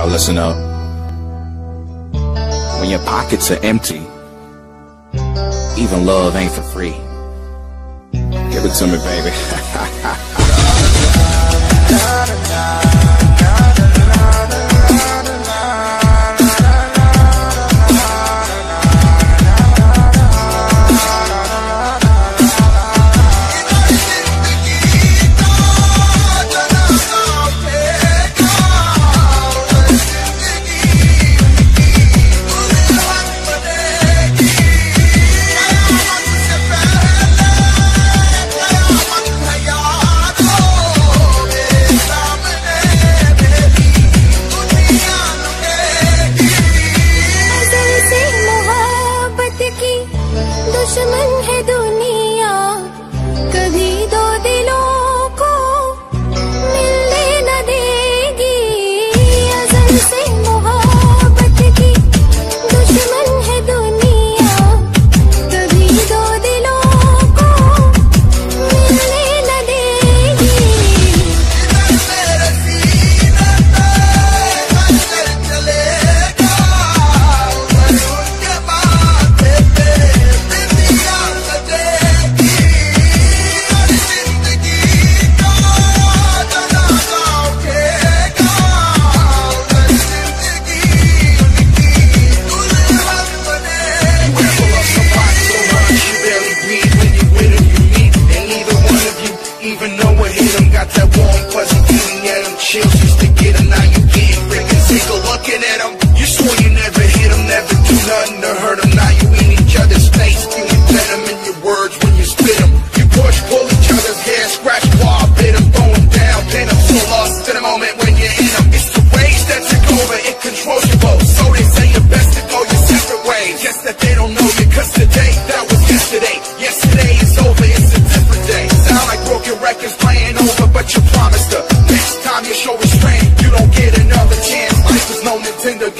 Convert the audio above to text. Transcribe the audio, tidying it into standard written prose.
Listen up. When your pockets are empty, even love ain't for free. Give it to me, baby. दुश्मन है दुनिया, कभी दो दिलों को मिलने न देगी। अज़ल से मोहब्बत की दुश्मन है दुनिया, कभी दो दिलों को मिलने न देगी। Even though it hit him, got that warm, fuzzy feeling at him. Chills used to get him, now you getting freaking sick of looking at him. You swore you never hit him, never do nothing to hurt him. Now you in each other's face, feeling venom in your words when you spit them. You push, pull each other's hair, scratch, claw, bit him, going down, pin him. So lost in the moment when you're in him. It's the rage that took over, it controls your both. So they say you're best to go your separate ways. Guess that they don't know you, cause today, that was yesterday. Yesterday is over, it's a different day. Sound like broken records playing over, but you promised her next time you show restraint, you don't get another chance. Life is no Nintendo.